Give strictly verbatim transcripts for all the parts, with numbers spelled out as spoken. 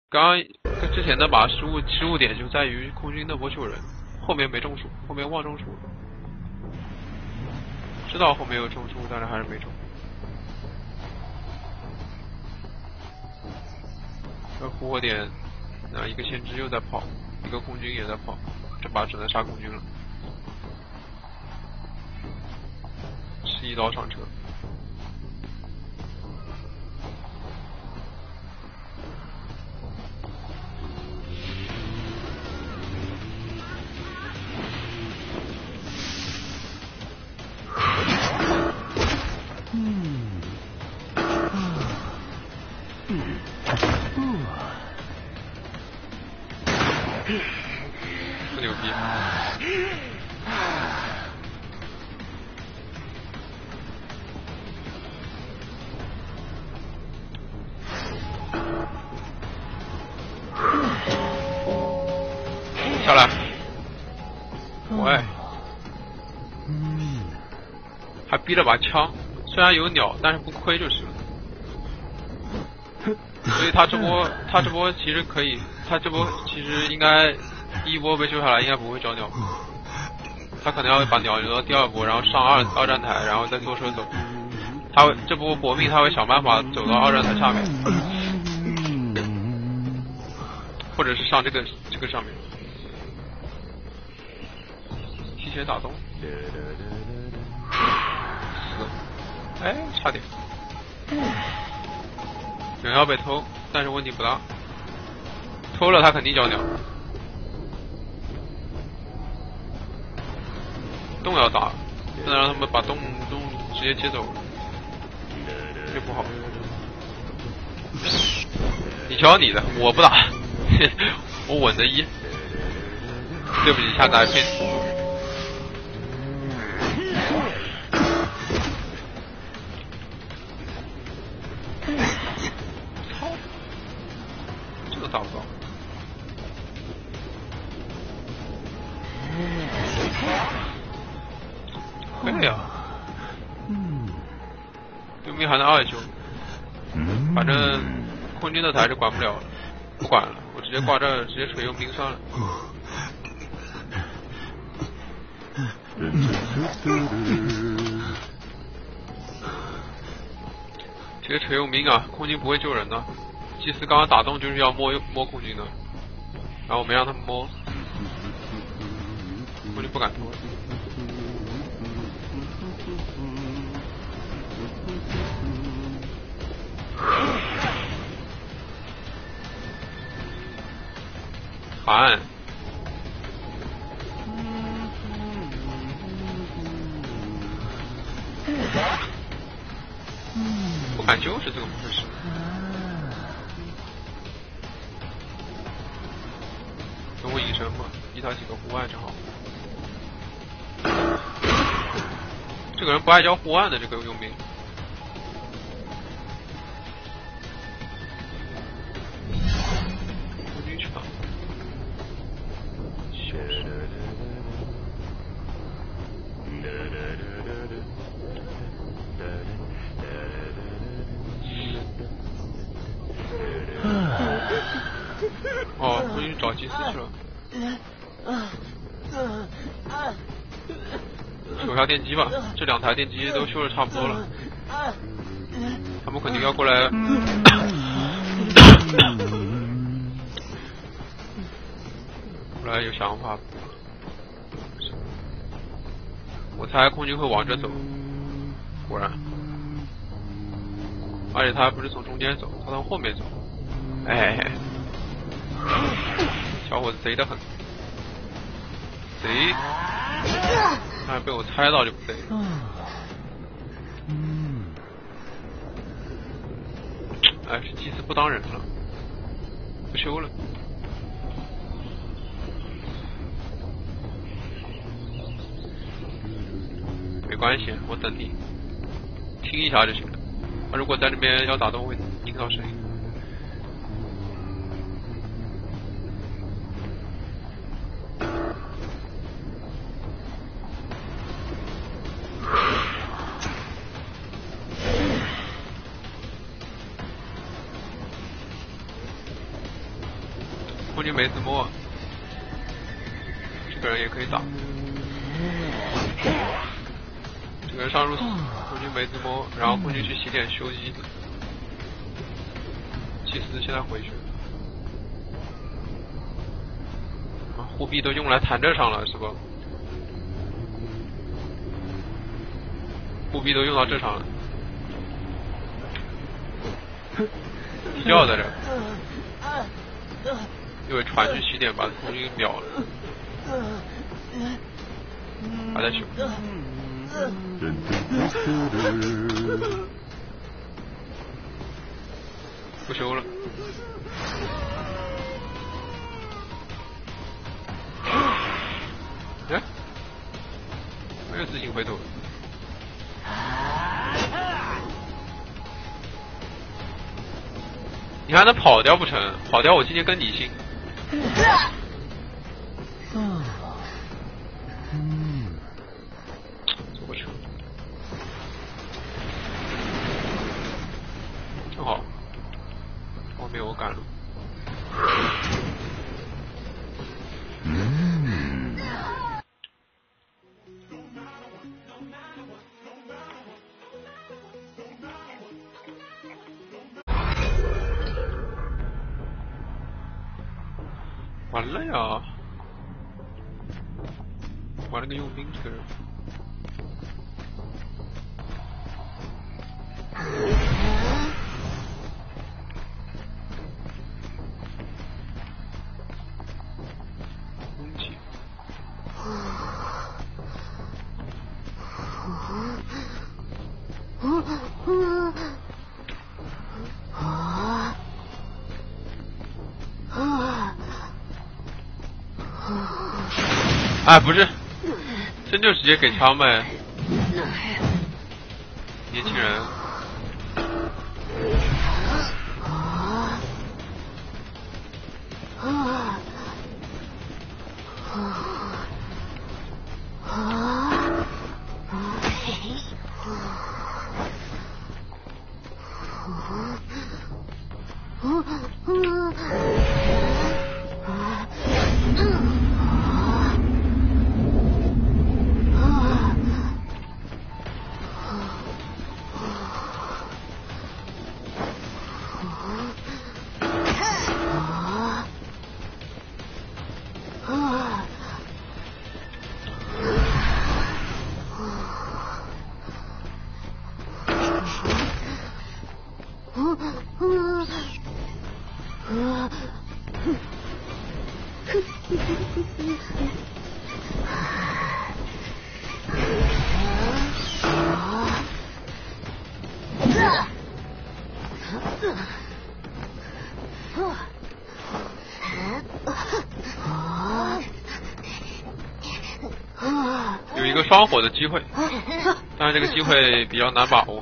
刚刚跟之前那把失误失误点就在于空军那波救人，后面没中树，后面忘中树，知道后面有中树，但是还是没中。这复活点，那一个先知又在跑，一个空军也在跑，这把只能杀空军了。十一刀上车。不牛逼！下来！喂！还逼了把枪，虽然有鸟，但是不亏就是了。所以他这波，他这波其实可以，他这波其实应该第一波被救下来，应该不会找鸟。他可能要把鸟留到第二波，然后上二二站台，然后再坐车走。他会这波搏命，他会想办法走到二站台下面，或者是上这个这个上面。提前打洞。死！哎，差点。人要被偷，但是问题不大。偷了他肯定交鸟。洞要打，不能让他们把洞洞直接接走，这不好。你瞧你的，我不打，我稳着一。对不起，下次还骗你。打不到，可以啊，对面还能二救，反正空军的台是管不了了，不管了，我直接挂这儿，直接锤佣兵算了。直接锤佣兵啊，空军不会救人的。祭司刚刚打洞就是要摸摸空军的，然后我没让他们摸，空军不敢摸。喊！不敢就是这个回事。等我隐身嘛，逼他几个护腕正好。这个人不爱交护腕的这个佣兵。空军去吧。哦，空军找祭司去了。修下电机吧，这两台电机都修的差不多了，他们肯定要过来。过来有想法，我猜空军会往这走，果然，而且他还不是从中间走，他从后面走，哎。小伙子贼得很，贼，哎，被我猜到就不对。哎，是祭司不当人了，不修了。没关系，我等你，听一下就行了。他如果在那边要打洞，会听到声音。 空军梅子墨，这个人也可以打。这个人上入死，空军梅子墨，然后空军去洗点修机子。祭司现在回去。啊，护臂都用来弹这上了是不？护臂都用到这上了。地窖在这。因为船去起点把空军秒了，还在修，不修了。哎，没有自行回头。你还能跑掉不成？跑掉我今天跟你姓。嗯，走过去了，正好，后面我赶路。嗯，完了呀！完了个佣兵这个人。空气。哎，不是，真就直接给枪呗，年轻人。有一个双火的机会，但是这个机会比较难把握。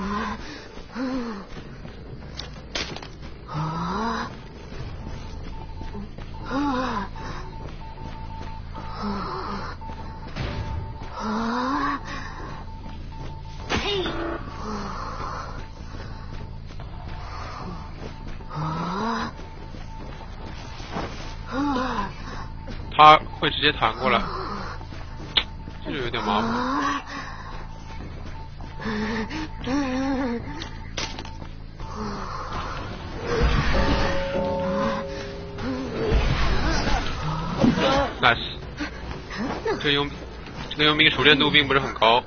他会直接弹过来，这就有点麻烦。nice， 这佣这个佣兵熟练度并不是很高，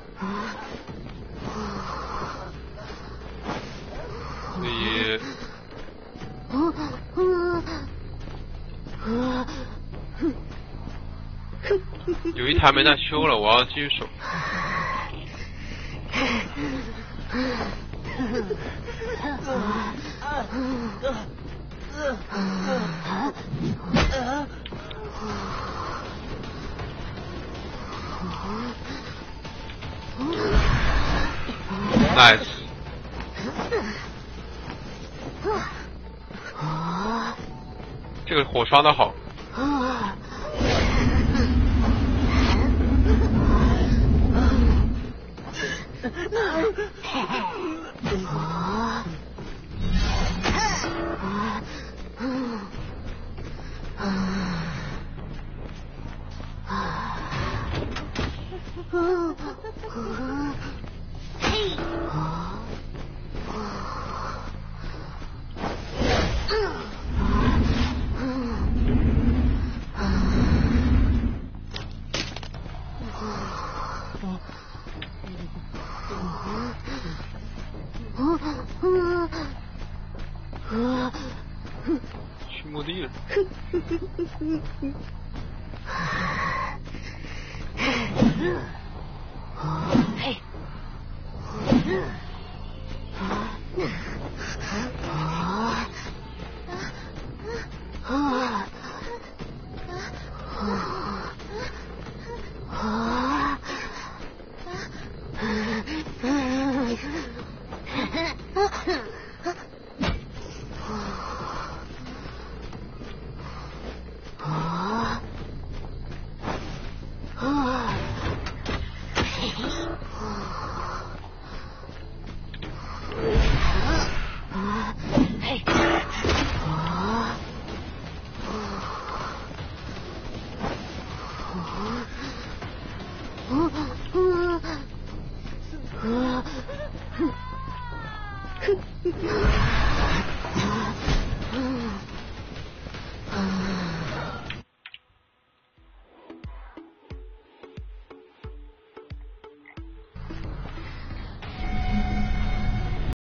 所以有一台没在修了，我要继续守。nice。这个火刷的好。 进墓地了。 嘿。啊啊啊！